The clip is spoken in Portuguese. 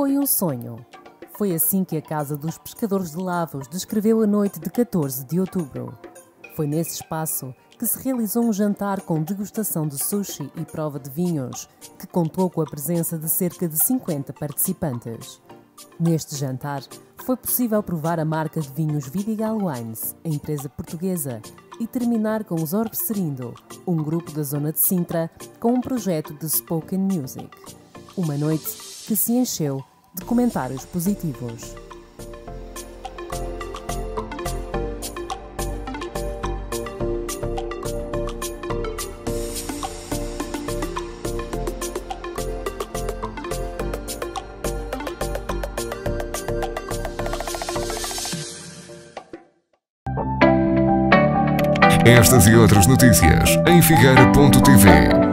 Foi um sonho. Foi assim que a Casa dos Pescadores de Lavos descreveu a noite de 14 de outubro. Foi nesse espaço que se realizou um jantar com degustação de sushi e prova de vinhos, que contou com a presença de cerca de 50 participantes. Neste jantar, foi possível provar a marca de vinhos Vidigal Wines, a empresa portuguesa, e terminar com os Orbserindo, um grupo da zona de Sintra, com um projeto de spoken music. Uma noite que se encheu de comentários positivos. Estas e outras notícias em Figueira.tv.